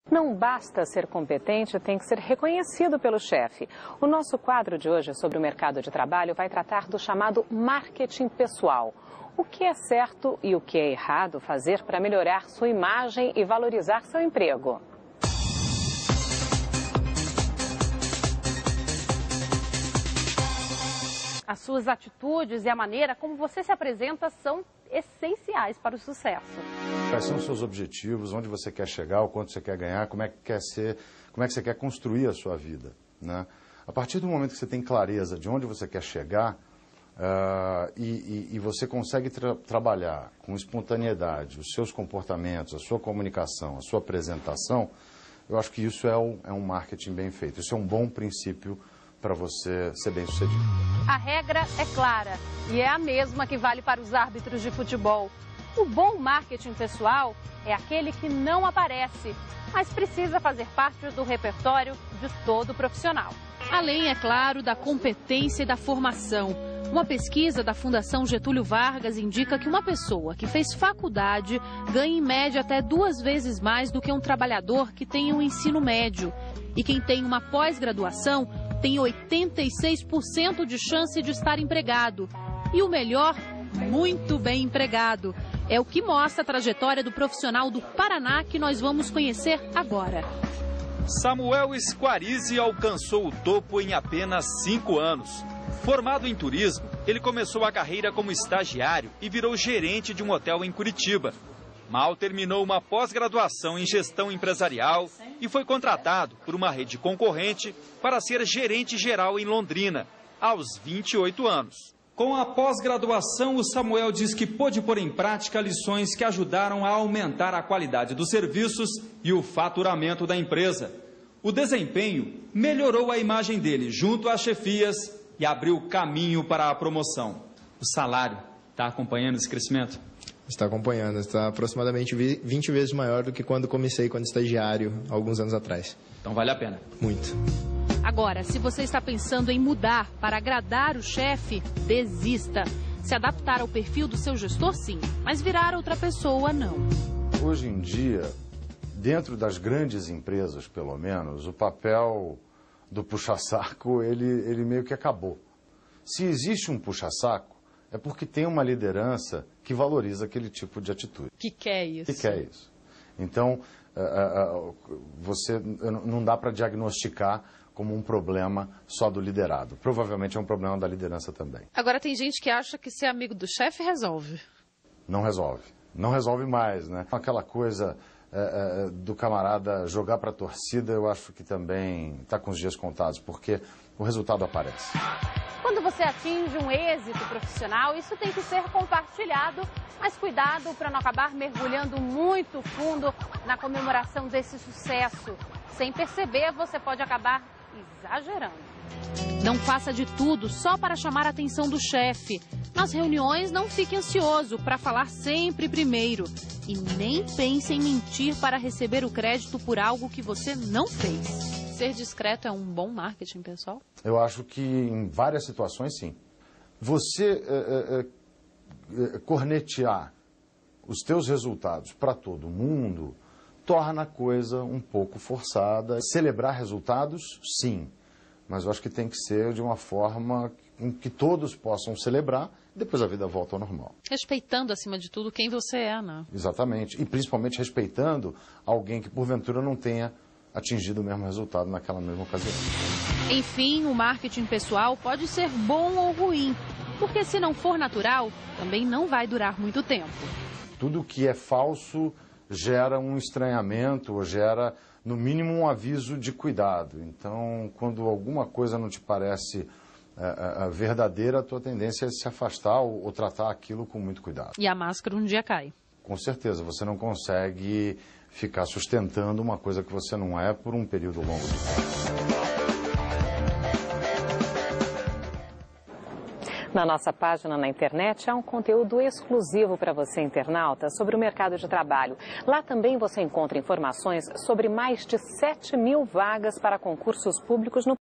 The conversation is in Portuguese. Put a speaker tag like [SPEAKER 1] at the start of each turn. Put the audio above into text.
[SPEAKER 1] Não basta ser competente, tem que ser reconhecido pelo chefe. O nosso quadro de hoje sobre o mercado de trabalho vai tratar do chamado marketing pessoal. O que é certo e o que é errado fazer para melhorar sua imagem e valorizar seu emprego?
[SPEAKER 2] As suas atitudes e a maneira como você se apresenta são essenciais para o sucesso.
[SPEAKER 3] Quais são os seus objetivos, onde você quer chegar, o quanto você quer ganhar, como é que você quer construir a sua vida, né? A partir do momento que você tem clareza de onde você quer chegar e você consegue trabalhar com espontaneidade os seus comportamentos, a sua comunicação, a sua apresentação, eu acho que isso é um marketing bem feito. Isso é um bom princípio para você ser bem-sucedido.
[SPEAKER 2] A regra é clara e é a mesma que vale para os árbitros de futebol. O bom marketing pessoal é aquele que não aparece, mas precisa fazer parte do repertório de todo profissional.
[SPEAKER 4] Além, é claro, da competência e da formação. Uma pesquisa da Fundação Getúlio Vargas indica que uma pessoa que fez faculdade ganha em média até 2 vezes mais do que um trabalhador que tem um ensino médio. E quem tem uma pós-graduação tem 86% de chance de estar empregado. E o melhor, muito bem empregado. É o que mostra a trajetória do profissional do Paraná que nós vamos conhecer agora.
[SPEAKER 5] Samuel Squarizi alcançou o topo em apenas 5 anos. Formado em turismo, ele começou a carreira como estagiário e virou gerente de um hotel em Curitiba. Mal terminou uma pós-graduação em gestão empresarial e foi contratado por uma rede concorrente para ser gerente geral em Londrina, aos 28 anos. Com a pós-graduação, o Samuel diz que pôde pôr em prática lições que ajudaram a aumentar a qualidade dos serviços e o faturamento da empresa. O desempenho melhorou a imagem dele junto às chefias e abriu caminho para a promoção. O salário está acompanhando esse crescimento?
[SPEAKER 6] Está acompanhando, está aproximadamente 20 vezes maior do que quando comecei quando estagiário, alguns anos atrás.
[SPEAKER 5] Então vale a pena.
[SPEAKER 6] Muito.
[SPEAKER 4] Agora, se você está pensando em mudar para agradar o chefe, desista. Se adaptar ao perfil do seu gestor, sim, mas virar outra pessoa, não.
[SPEAKER 3] Hoje em dia, dentro das grandes empresas, pelo menos, o papel do puxa-saco, ele meio que acabou. Se existe um puxa-saco, é porque tem uma liderança que valoriza aquele tipo de atitude.
[SPEAKER 4] Que quer isso.
[SPEAKER 3] Que quer isso. Então, não dá para diagnosticar como um problema só do liderado. Provavelmente é um problema da liderança também.
[SPEAKER 4] Agora tem gente que acha que ser amigo do chefe resolve.
[SPEAKER 3] Não resolve. Não resolve mais, né? Aquela coisa do camarada jogar para a torcida, eu acho que também está com os dias contados, porque o resultado aparece.
[SPEAKER 2] Quando você atinge um êxito profissional, isso tem que ser compartilhado, mas cuidado para não acabar mergulhando muito fundo na comemoração desse sucesso. Sem perceber, você pode acabar exagerando.
[SPEAKER 4] Não faça de tudo só para chamar a atenção do chefe. Nas reuniões, não fique ansioso para falar sempre primeiro. E nem pense em mentir para receber o crédito por algo que você não fez. Ser discreto é um bom marketing pessoal?
[SPEAKER 3] Eu acho que em várias situações, sim. Você cornetear os teus resultados para todo mundo torna a coisa um pouco forçada. Celebrar resultados, sim. Mas eu acho que tem que ser de uma forma em que todos possam celebrar e depois a vida volta ao normal.
[SPEAKER 4] Respeitando, acima de tudo, quem você é, né?
[SPEAKER 3] Exatamente. E principalmente respeitando alguém que, porventura, não tenha atingido o mesmo resultado naquela mesma ocasião.
[SPEAKER 4] Enfim, o marketing pessoal pode ser bom ou ruim, porque se não for natural, também não vai durar muito tempo.
[SPEAKER 3] Tudo que é falso gera um estranhamento ou gera, no mínimo, um aviso de cuidado. Então, quando alguma coisa não te parece verdadeira, a tua tendência é se afastar ou tratar aquilo com muito cuidado.
[SPEAKER 4] E a máscara um dia cai.
[SPEAKER 3] Com certeza, você não consegue ficar sustentando uma coisa que você não é por um período longo de tempo.
[SPEAKER 1] Na nossa página na internet há um conteúdo exclusivo para você, internauta, sobre o mercado de trabalho. Lá também você encontra informações sobre mais de 7.000 vagas para concursos públicos no